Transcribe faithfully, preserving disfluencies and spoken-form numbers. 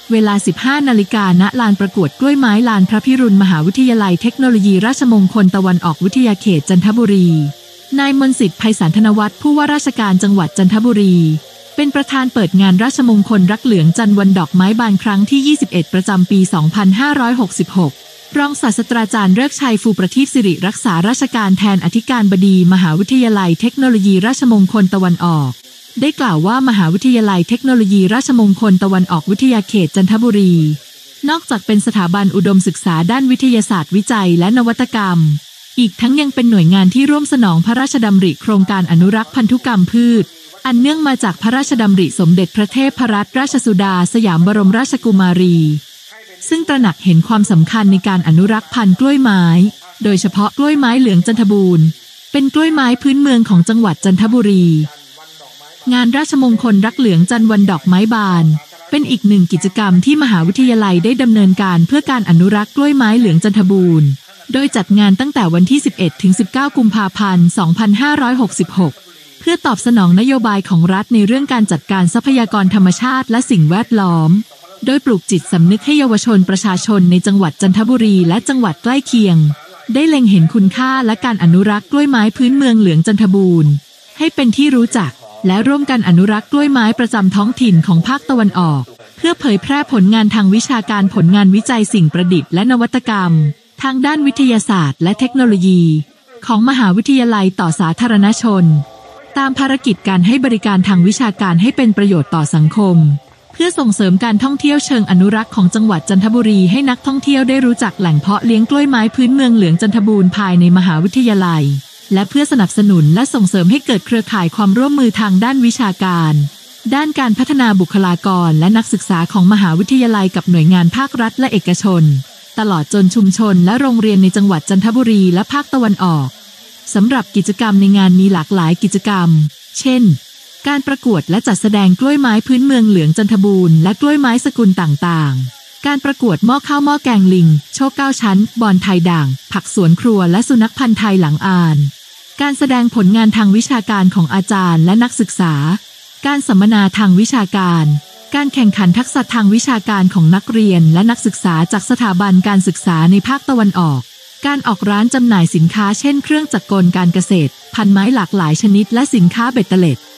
เวลา สิบห้านาฬิกา ณ ลานประกวดกล้วยไม้ลานพระพิรุณมหาวิทยาลัยเทคโนโลยีราชมงคลตะวันออกวิทยาเขตจันทบุรีนายมนต์สิทธิ์ไพศาลธนวัฒน์ผู้ว่าราชการจังหวัดจันทบุรีเป็นประธานเปิดงานราชมงคลรักเหลืองจันทร์วันดอกไม้บานครั้งที่ ยี่สิบเอ็ด ประจำปี สองพันห้าร้อยหกสิบหก รองศาสตราจารย์ฤกษ์ชัยฟูประทีปสิริรักษาราชการแทนอธิการบดีมหาวิทยาลัยเทคโนโลยีราชมงคลตะวันออกได้กล่าวว่ามหาวิทยาลัยเทคโนโลยีราชมงคลตะวันออกวิทยาเขตจันทบุรีนอกจากเป็นสถาบันอุดมศึกษาด้านวิทยาศาสตร์วิจัยและนวัตกรรมอีกทั้งยังเป็นหน่วยงานที่ร่วมสนองพระราชดำริโครงการอนุรักษ์พันธุกรรมพืชอันเนื่องมาจากพระราชดำริสมเด็จพระเทพรัตนราชสุดาสยามบรมราชกุมารีซึ่งตระหนักเห็นความสำคัญในการอนุรักษ์พันธุ์กล้วยไม้โดยเฉพาะกล้วยไม้เหลืองจันทบูรณ์เป็นกล้วยไม้พื้นเมืองของจังหวัดจันทบุรีงานราชมงคลรักเหลืองจันทร์วันดอกไม้บานเป็นอีกหนึ่งกิจกรรมที่มหาวิทยาลัยได้ดำเนินการเพื่อการอนุรักษ์กล้วยไม้เหลืองจันทบูรณ์โดยจัดงานตั้งแต่วันที่ สิบเอ็ดถึงสิบเก้า กุมภาพันธ์ สองพันห้าร้อยหกสิบหก เพื่อตอบสนองนโยบายของรัฐในเรื่องการจัดการทรัพยากรธรรมชาติและสิ่งแวดล้อมโดยปลูกจิตสำนึกให้เยาวชนประชาชนในจังหวัดจันทบุรีและจังหวัดใกล้เคียงได้เล็งเห็นคุณค่าและการอนุรักษ์กล้วยไม้พื้นเมืองเหลืองจันทบูรณ์ให้เป็นที่รู้จักและร่วมกันอนุรักษ์กล้วยไม้ประจำท้องถิ่นของภาคตะวันออกเพื่อเผยแพร่ผลงานทางวิชาการผลงานวิจัยสิ่งประดิษฐ์และนวัตกรรมทางด้านวิทยาศาสตร์และเทคโนโลยีของมหาวิทยาลัยต่อสาธารณชนตามภารกิจการให้บริการทางวิชาการให้เป็นประโยชน์ต่อสังคมเพื่อส่งเสริมการท่องเที่ยวเชิงอนุรักษ์ของจังหวัดจันทบุรีให้นักท่องเที่ยวได้รู้จักแหล่งเพาะเลี้ยงกล้วยไม้พื้นเมืองเหลืองจันทบูรณ์ภายในมหาวิทยาลัยและเพื่อสนับสนุนและส่งเสริมให้เกิดเครือข่ายความร่วมมือทางด้านวิชาการด้านการพัฒนาบุคลากรและนักศึกษาของมหาวิทยาลัยกับหน่วยงานภาครัฐและเอกชนตลอดจนชุมชนและโรงเรียนในจังหวัดจันทบุรีและภาคตะวันออกสำหรับกิจกรรมในงานมีหลากหลายกิจกรรมเช่นการประกวดและจัดแสดงกล้วยไม้พื้นเมืองเหลืองจันทบูรณ์และกล้วยไม้สกุลต่างๆการประกวดหม้อข้าวหม้อแกงลิงโชว์เก้าชั้นบอนไทยด่างผักสวนครัวและสุนัขพันธุ์ไทยหลังอ่านการแสดงผลงานทางวิชาการของอาจารย์และนักศึกษาการสัมมนาทางวิชาการการแข่งขันทักษะทางวิชาการของนักเรียนและนักศึกษาจากสถาบันการศึกษาในภาคตะวันออกการออกร้านจำหน่ายสินค้าเช่นเครื่องจักรกลการเกษตรพันไม้หลากหลายชนิดและสินค้าเบ็ดเตล็ด